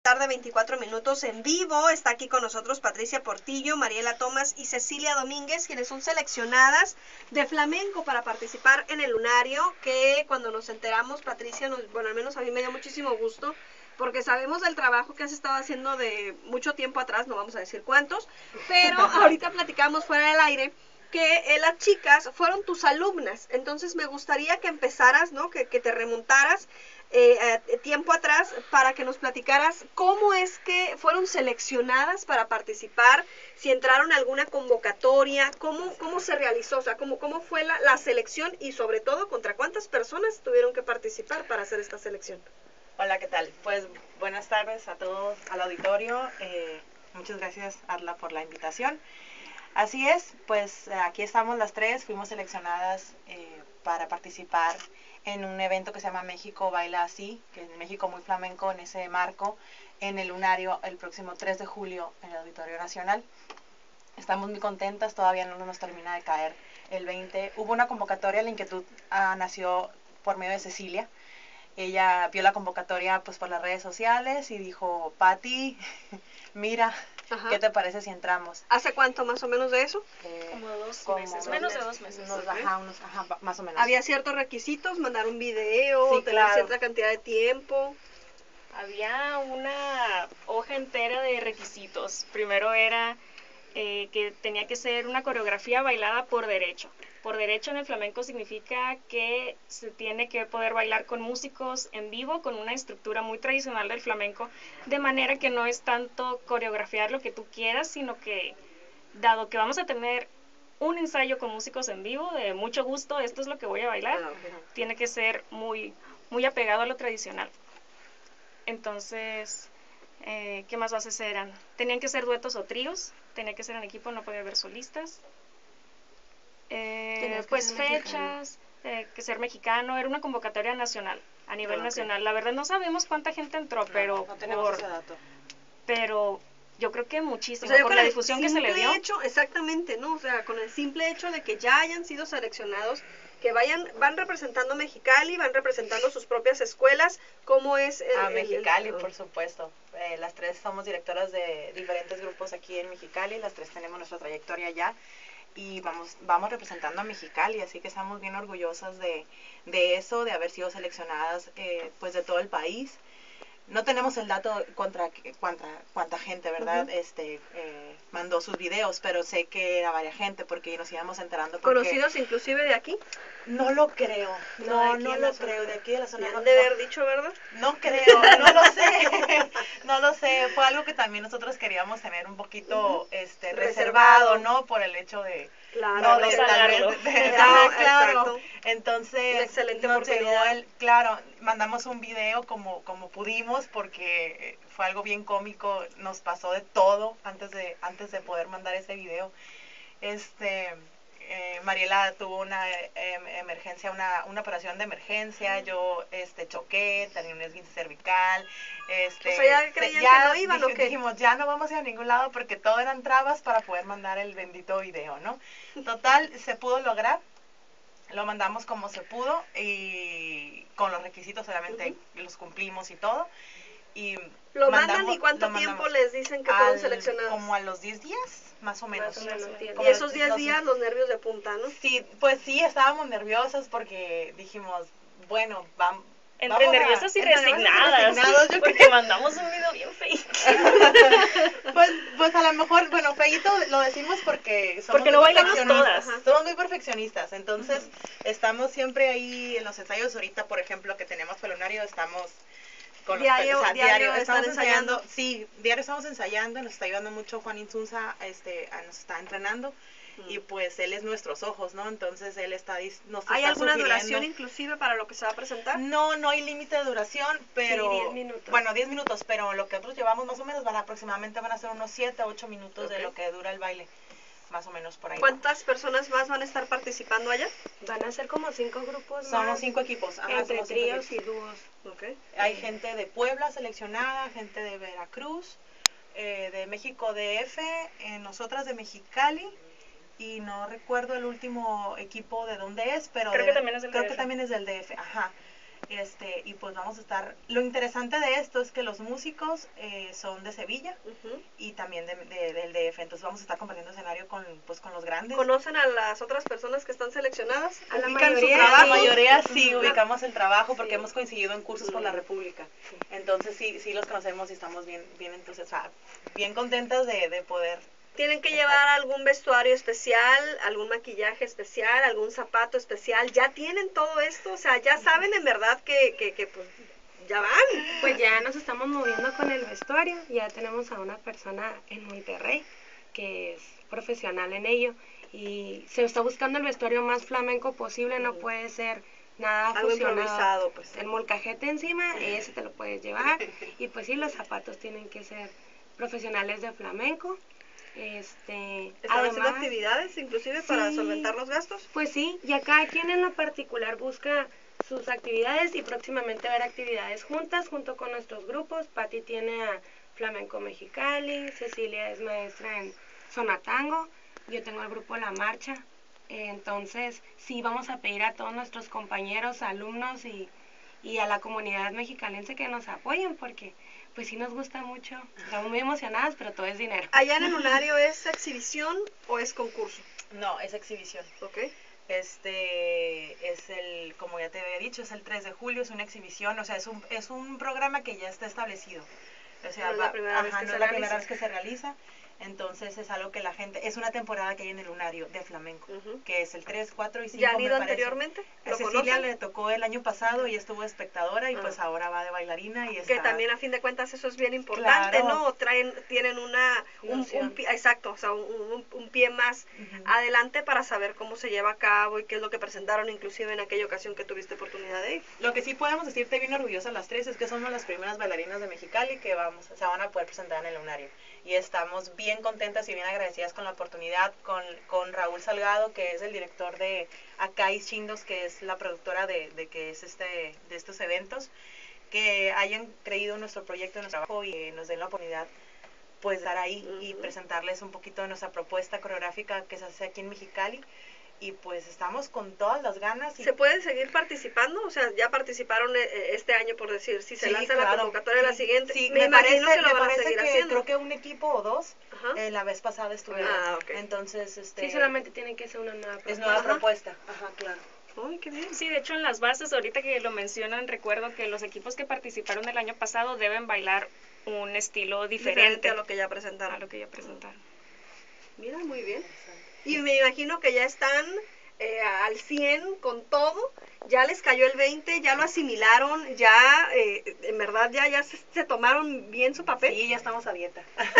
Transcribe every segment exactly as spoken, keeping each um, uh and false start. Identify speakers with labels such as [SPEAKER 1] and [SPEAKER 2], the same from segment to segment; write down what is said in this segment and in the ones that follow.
[SPEAKER 1] Tarde, veinticuatro minutos en vivo. Está aquí con nosotros Patricia Portillo, Mariela Tomás y Cecilia Domínguez, quienes son seleccionadas de flamenco para participar en el lunario, que cuando nos enteramos, Patricia, nos, bueno, al menos a mí me dio muchísimo gusto, porque sabemos del trabajo que has estado haciendo de mucho tiempo atrás, no vamos a decir cuántos, pero ahorita platicamos fuera del aire que eh, las chicas fueron tus alumnas. Entonces me gustaría que empezaras, ¿no? que, que te remontaras Eh, eh, tiempo atrás para que nos platicaras cómo es que fueron seleccionadas para participar, si entraron a alguna convocatoria, cómo, cómo se realizó, o sea, cómo, cómo fue la, la selección y sobre todo contra cuántas personas tuvieron que participar para hacer esta selección.
[SPEAKER 2] Hola, ¿qué tal? Pues buenas tardes a todos, al auditorio. Eh, muchas gracias, Arla, por la invitación. Así es, pues aquí estamos las tres, fuimos seleccionadas eh, para participar en un evento que se llama México Baila Así, que es México Muy Flamenco, en ese marco, en el lunario el próximo tres de julio en el Auditorio Nacional. Estamos muy contentas, todavía no nos termina de caer el veinte. Hubo una convocatoria, la inquietud ah, nació por medio de Cecilia. Ella vio la convocatoria pues por las redes sociales y dijo, Pati, mira, ajá, ¿qué te parece si entramos?
[SPEAKER 1] ¿Hace cuánto más o menos de eso?
[SPEAKER 3] Eh, como dos como meses, dos menos meses. de dos meses.
[SPEAKER 2] Unos, ajá, unos, ajá, más o menos.
[SPEAKER 1] ¿Había ciertos requisitos? ¿Mandar un video?
[SPEAKER 2] Sí,
[SPEAKER 1] ¿tener
[SPEAKER 2] claro.
[SPEAKER 1] cierta cantidad de tiempo?
[SPEAKER 3] Había una hoja entera de requisitos. Primero era eh, que tenía que ser una coreografía bailada por derecho. Por derecho en el flamenco significa que se tiene que poder bailar con músicos en vivo, con una estructura muy tradicional del flamenco, de manera que no es tanto coreografiar lo que tú quieras, sino que, dado que vamos a tener un ensayo con músicos en vivo, de mucho gusto, esto es lo que voy a bailar, ah, okay. Tiene que ser muy, muy apegado a lo tradicional. Entonces, eh, ¿qué más bases eran? Tenían que ser duetos o tríos, tenía que ser en equipo, no podía haber solistas. Eh, pues fechas, eh, que ser mexicano, era una convocatoria nacional, a nivel okay. nacional. La verdad no sabemos cuánta gente entró, no, pero
[SPEAKER 2] no tenemos
[SPEAKER 3] por,
[SPEAKER 2] ese dato.
[SPEAKER 3] Pero yo creo que muchísimo,
[SPEAKER 1] o sea,
[SPEAKER 3] por la difusión que se le dio.
[SPEAKER 1] Hecho, exactamente, ¿no? O sea, con el simple hecho de que ya hayan sido seleccionados, que vayan, van representando Mexicali, van representando sus propias escuelas, ¿cómo es? El,
[SPEAKER 2] a
[SPEAKER 1] el,
[SPEAKER 2] Mexicali,
[SPEAKER 1] el,
[SPEAKER 2] por supuesto. Eh, las tres somos directoras de diferentes grupos aquí en Mexicali, las tres tenemos nuestra trayectoria ya. Y vamos, vamos representando a Mexicali, así que estamos bien orgullosas de, de eso, de haber sido seleccionadas eh, pues de todo el país. No tenemos el dato contra cuánta, cuánta gente, ¿verdad? Uh-huh. Este eh, mandó sus videos, pero sé que era varias gente porque nos íbamos enterando. Porque
[SPEAKER 1] ¿conocidos inclusive de aquí?
[SPEAKER 2] No lo creo, no, no, no lo creo, de aquí de la zona.
[SPEAKER 1] No,
[SPEAKER 2] no,
[SPEAKER 1] de haber dicho, ¿verdad?
[SPEAKER 2] No creo, no lo sé, no lo sé. Fue algo que también nosotros queríamos tener un poquito uh-huh. este reservado, reservado, ¿no? Por el hecho de...
[SPEAKER 1] Claro,
[SPEAKER 2] no,
[SPEAKER 1] de,
[SPEAKER 2] de,
[SPEAKER 1] tal
[SPEAKER 2] vez,
[SPEAKER 1] de,
[SPEAKER 2] de, de,
[SPEAKER 1] no,
[SPEAKER 2] claro. Entonces,
[SPEAKER 1] una excelente
[SPEAKER 2] nos
[SPEAKER 1] oportunidad.
[SPEAKER 2] llegó el, claro, mandamos un video como, como pudimos porque fue algo bien cómico, nos pasó de todo antes de, antes de poder mandar ese video. Este, eh, Mariela tuvo una eh, emergencia, una, una operación de emergencia, yo este choqué, tenía un esguince cervical. Este,
[SPEAKER 1] o sea, ya creían
[SPEAKER 2] ya
[SPEAKER 1] que no iban,
[SPEAKER 2] dij,
[SPEAKER 1] ¿o qué?
[SPEAKER 2] Dijimos, ya no vamos a ir a ningún lado porque todo eran trabas para poder mandar el bendito video, ¿no? Total, se pudo lograr, lo mandamos como se pudo y con los requisitos obviamente uh-huh. los cumplimos y todo. Y
[SPEAKER 1] ¿Lo
[SPEAKER 2] mandamos,
[SPEAKER 1] mandan y cuánto tiempo les dicen que fueron seleccionados?
[SPEAKER 2] Como a los diez días, más o menos.
[SPEAKER 1] Más o menos.
[SPEAKER 2] Como
[SPEAKER 1] y esos diez días los nervios de punta, ¿no?
[SPEAKER 2] Sí, pues sí, estábamos nerviosas porque dijimos, bueno, vamos.
[SPEAKER 3] Entre
[SPEAKER 2] vamos
[SPEAKER 3] nerviosas
[SPEAKER 2] a,
[SPEAKER 3] y resignadas,
[SPEAKER 2] resignados, yo
[SPEAKER 3] porque
[SPEAKER 2] creo.
[SPEAKER 3] mandamos un video bien feito.
[SPEAKER 2] pues, pues a lo mejor, bueno, feito lo decimos porque somos
[SPEAKER 3] porque no bailamos todas.
[SPEAKER 2] Ajá. Somos muy perfeccionistas, entonces uh-huh. estamos siempre ahí en los ensayos. Ahorita, por ejemplo, que tenemos pelonario, estamos con
[SPEAKER 1] diario,
[SPEAKER 2] los, o sea,
[SPEAKER 1] diario,
[SPEAKER 2] diario estamos
[SPEAKER 1] ensayando.
[SPEAKER 2] ensayando. Sí, diario estamos ensayando, nos está ayudando mucho Juan Insunza, este, nos está entrenando. Y pues él es nuestros ojos, ¿no? Entonces él está nos está
[SPEAKER 1] ¿Hay alguna
[SPEAKER 2] sugiriendo.
[SPEAKER 1] duración inclusive para lo que se va a presentar?
[SPEAKER 2] No, no hay límite de duración, pero...
[SPEAKER 1] Sí, diez minutos.
[SPEAKER 2] Bueno, diez minutos, pero lo que nosotros llevamos más o menos van aproximadamente van a ser unos siete a ocho minutos okay. de lo que dura el baile. Más o menos por ahí.
[SPEAKER 1] ¿Cuántas ¿no? personas más van a estar participando allá?
[SPEAKER 4] Van a ser como cinco grupos
[SPEAKER 2] Somos
[SPEAKER 4] más.
[SPEAKER 2] cinco equipos. Ajá,
[SPEAKER 4] entre
[SPEAKER 2] somos
[SPEAKER 4] tríos
[SPEAKER 2] cinco
[SPEAKER 4] y dúos.
[SPEAKER 1] Okay.
[SPEAKER 2] Hay eh. gente de Puebla seleccionada, gente de Veracruz, eh, de México D F, eh, nosotras de Mexicali. Y no recuerdo el último equipo de dónde es, pero
[SPEAKER 3] creo,
[SPEAKER 2] de,
[SPEAKER 3] que, también es del
[SPEAKER 2] creo
[SPEAKER 3] D F.
[SPEAKER 2] que también es del D F, ajá. Este, y pues vamos a estar, lo interesante de esto es que los músicos eh, son de Sevilla
[SPEAKER 1] Ujú.
[SPEAKER 2] y también de, de- del D F, entonces vamos a estar compartiendo escenario con, pues, con los grandes.
[SPEAKER 1] ¿Conocen a las otras personas que están seleccionadas?
[SPEAKER 4] A la
[SPEAKER 1] ¿Ubican su
[SPEAKER 4] mayoría,
[SPEAKER 2] La
[SPEAKER 1] trabajo?
[SPEAKER 2] mayoría sí
[SPEAKER 1] Ujú.
[SPEAKER 2] ubicamos el trabajo porque
[SPEAKER 4] Sí.
[SPEAKER 2] hemos coincidido en cursos por la República, entonces sí, sí los conocemos y estamos bien, bien entonces, o sea, bien contentas de, de poder.
[SPEAKER 1] ¿Tienen que llevar algún vestuario especial, algún maquillaje especial, algún zapato especial? ¿Ya tienen todo esto? O sea, ¿ya saben en verdad que, que, que pues, ya van?
[SPEAKER 4] Pues ya nos estamos moviendo con el vestuario. Ya tenemos a una persona en Monterrey que es profesional en ello. Y se está buscando el vestuario más flamenco posible. No
[SPEAKER 1] Ujú.
[SPEAKER 4] puede ser nada
[SPEAKER 1] Algo
[SPEAKER 4] fusionado.
[SPEAKER 1] improvisado, pues.
[SPEAKER 4] El molcajete encima, ese te lo puedes llevar. Y pues sí, los zapatos tienen que ser profesionales de flamenco. Este,
[SPEAKER 1] ¿Están haciendo
[SPEAKER 4] además,
[SPEAKER 1] actividades inclusive para
[SPEAKER 4] sí.
[SPEAKER 1] solventar los gastos?
[SPEAKER 4] Pues sí, ya cada quien en lo particular busca sus actividades y próximamente haber actividades juntas, junto con nuestros grupos. Patti tiene a Flamenco Mexicali, Cecilia es maestra en Sonatango, yo tengo el grupo La Marcha. Eh, Entonces, sí, vamos a pedir a todos nuestros compañeros, alumnos y, y a la comunidad mexicalense que nos apoyen, porque pues sí nos gusta mucho. Estamos muy emocionadas, pero todo es dinero.
[SPEAKER 1] ¿Allá en el lunario es exhibición o es concurso?
[SPEAKER 2] No, es exhibición.
[SPEAKER 1] ¿Ok?
[SPEAKER 2] Este es el, como ya te había dicho, es el tres de julio, es una exhibición, o sea, es un, es un programa que ya está establecido. O sea,
[SPEAKER 1] No es la
[SPEAKER 2] va-
[SPEAKER 1] primera vez
[SPEAKER 2] ajá,
[SPEAKER 1] que
[SPEAKER 2] no
[SPEAKER 1] se
[SPEAKER 2] es la primera
[SPEAKER 1] realiza.
[SPEAKER 2] vez que se realiza, entonces es algo que la gente, es una temporada que hay en el lunario de flamenco,
[SPEAKER 1] Ujú.
[SPEAKER 2] que es el tres, cuatro y cinco.
[SPEAKER 1] ¿Ya han
[SPEAKER 2] me
[SPEAKER 1] ido
[SPEAKER 2] parece.
[SPEAKER 1] anteriormente?
[SPEAKER 2] A
[SPEAKER 1] ¿Lo
[SPEAKER 2] Cecilia
[SPEAKER 1] conocen?
[SPEAKER 2] le tocó el año pasado y estuvo de espectadora y
[SPEAKER 1] Ah.
[SPEAKER 2] pues ahora va de bailarina y
[SPEAKER 1] Que
[SPEAKER 2] está...
[SPEAKER 1] también a fin de cuentas eso es bien importante,
[SPEAKER 2] Claro.
[SPEAKER 1] ¿no? O traen, tienen una, un,
[SPEAKER 4] Noción.
[SPEAKER 1] un pie, exacto, o sea, un, un- un pie más
[SPEAKER 2] Ujú.
[SPEAKER 1] adelante para saber cómo se lleva a cabo y qué es lo que presentaron inclusive en aquella ocasión que tuviste oportunidad de ir.
[SPEAKER 2] Lo que sí podemos decirte bien orgullosas las tres es que somos las primeras bailarinas de Mexicali que vamos, se van a poder presentar en el lunario. Y estamos bien contentas y bien agradecidas con la oportunidad, con, con Raúl Salgado, que es el director de Acai Chindos, que es la productora de, de que es este, de estos eventos, que hayan creído en nuestro proyecto, en nuestro trabajo y que nos den la oportunidad pues estar ahí y
[SPEAKER 1] Ujú.
[SPEAKER 2] presentarles un poquito de nuestra propuesta coreográfica que se hace aquí en Mexicali. Y pues estamos con todas las ganas. Y
[SPEAKER 1] ¿Se puede seguir participando? O sea, ya participaron eh, este año, por decir, si se
[SPEAKER 2] sí,
[SPEAKER 1] lanza la
[SPEAKER 2] claro.
[SPEAKER 1] convocatoria la
[SPEAKER 2] Sí,
[SPEAKER 1] siguiente,
[SPEAKER 2] sí,
[SPEAKER 1] me,
[SPEAKER 2] me,
[SPEAKER 1] imagino
[SPEAKER 2] parece,
[SPEAKER 1] que lo
[SPEAKER 2] me
[SPEAKER 1] van a
[SPEAKER 2] parece
[SPEAKER 1] seguir
[SPEAKER 2] que
[SPEAKER 1] haciendo.
[SPEAKER 2] creo que un equipo o dos
[SPEAKER 1] Ajá.
[SPEAKER 2] eh, la vez pasada estuvieron.
[SPEAKER 1] Ah, ok.
[SPEAKER 2] Entonces, este,
[SPEAKER 4] Sí, solamente tiene que ser una nueva propuesta.
[SPEAKER 2] es nueva
[SPEAKER 1] Ajá.
[SPEAKER 2] propuesta. Ajá, claro.
[SPEAKER 1] Ay, qué bien.
[SPEAKER 3] Sí, de hecho en las bases, ahorita que lo mencionan, recuerdo que los equipos que participaron el año pasado deben bailar un estilo diferente,
[SPEAKER 1] Diferente a lo que ya presentaron.
[SPEAKER 3] a lo que ya presentaron.
[SPEAKER 1] Mira, muy bien. Y me imagino que ya están eh, al cien con todo, ya les cayó el veinte, ya lo asimilaron, ya, eh, en verdad, ya, ya se, se tomaron bien su papel.
[SPEAKER 2] Sí, ya estamos a dieta.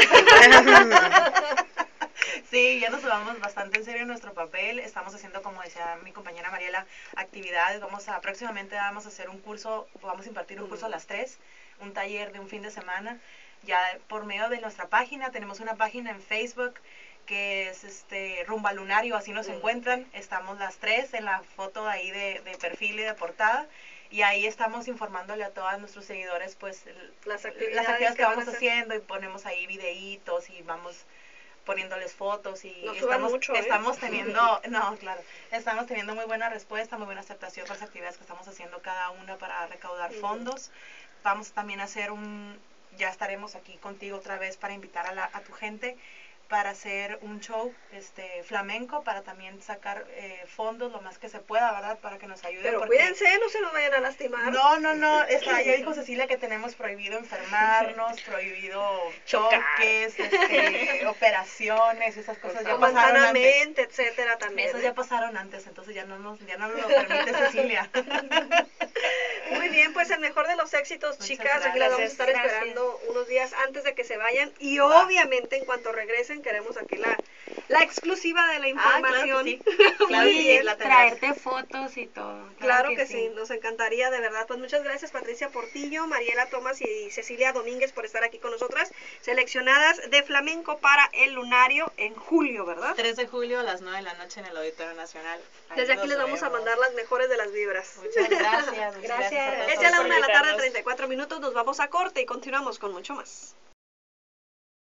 [SPEAKER 2] Sí, ya nos tomamos bastante en serio nuestro papel. Estamos haciendo, como decía mi compañera Mariela, actividades. Vamos a, próximamente vamos a hacer un curso, vamos a impartir un curso a las tres, un taller de un fin de semana. Ya por medio de nuestra página, tenemos una página en Facebook que es este Rumba Lunario, así nos
[SPEAKER 1] Mm,
[SPEAKER 2] encuentran. Estamos las tres en la foto ahí de, de perfil y de portada. Y ahí estamos informándole a todos nuestros seguidores pues el-
[SPEAKER 1] Las
[SPEAKER 2] las
[SPEAKER 1] actividades
[SPEAKER 2] actividades
[SPEAKER 1] que
[SPEAKER 2] que
[SPEAKER 1] van a
[SPEAKER 2] vamos
[SPEAKER 1] hacer.
[SPEAKER 2] haciendo y ponemos ahí videitos y vamos poniéndoles fotos y
[SPEAKER 1] No suban
[SPEAKER 2] estamos,
[SPEAKER 1] mucho, ¿eh?
[SPEAKER 2] estamos teniendo, no, claro, estamos teniendo muy buena respuesta, muy buena aceptación por las actividades que estamos haciendo cada una para recaudar
[SPEAKER 1] Ujú.
[SPEAKER 2] fondos. Vamos también a hacer un, ya estaremos aquí contigo otra vez para invitar a, la, a tu gente para hacer un show este flamenco, para también sacar eh, fondos lo más que se pueda, ¿verdad? Para que nos ayude.
[SPEAKER 1] Pero
[SPEAKER 2] porque-
[SPEAKER 1] cuídense, no se nos vayan a lastimar.
[SPEAKER 2] no, no, no, está, ya dijo Cecilia que tenemos prohibido enfermarnos, prohibido
[SPEAKER 3] Chocar.
[SPEAKER 2] choques, este, operaciones, esas cosas ya
[SPEAKER 1] O
[SPEAKER 2] pasaron antes.
[SPEAKER 1] manzanamente, etcétera, también.
[SPEAKER 2] Esas
[SPEAKER 1] ¿eh?
[SPEAKER 2] ya pasaron antes, entonces ya no nos, ya no nos lo permite Cecilia.
[SPEAKER 1] Muy bien, pues el mejor de los éxitos,
[SPEAKER 2] Muchas
[SPEAKER 1] chicas. Aquí las vamos a
[SPEAKER 3] gracias.
[SPEAKER 1] estar
[SPEAKER 3] Gracias.
[SPEAKER 1] esperando unos días antes de que se vayan. Y
[SPEAKER 2] Va.
[SPEAKER 1] obviamente, en cuanto regresen, queremos aquí la, la exclusiva de la
[SPEAKER 2] Ah, claro
[SPEAKER 1] información.
[SPEAKER 2] que sí. Claro que
[SPEAKER 1] Muy
[SPEAKER 2] sí,
[SPEAKER 1] bien.
[SPEAKER 2] la tendrás.
[SPEAKER 4] Traerte fotos y todo.
[SPEAKER 1] Claro que sí, nos encantaría, de verdad. Pues muchas gracias, Patricia Portillo, Mariela Tomás y Cecilia Domínguez, por estar aquí con nosotras, seleccionadas de flamenco para el lunario en julio, ¿verdad?
[SPEAKER 2] tres de julio a las nueve de la noche en el Auditorio Nacional. Ahí
[SPEAKER 1] Desde aquí
[SPEAKER 2] nos
[SPEAKER 1] les vamos a
[SPEAKER 2] vemos.
[SPEAKER 1] mandar las mejores de las vibras.
[SPEAKER 2] Muchas gracias, muchas gracias.
[SPEAKER 4] Gracias.
[SPEAKER 2] a todos
[SPEAKER 1] Es ya la
[SPEAKER 2] por
[SPEAKER 1] una de la tarde,
[SPEAKER 3] invitarnos.
[SPEAKER 1] treinta y cuatro minutos, nos vamos a corte y continuamos con mucho más.